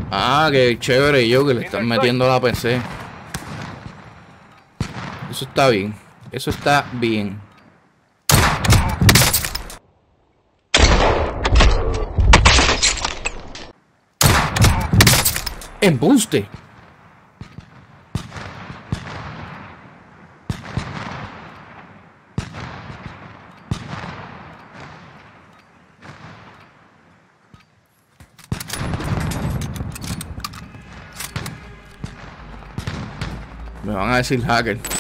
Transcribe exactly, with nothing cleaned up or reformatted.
Ah, qué chévere yo que le están metiendo la P C. Eso está bien. Eso está bien. ¡Embuste! Me van a decir hacker.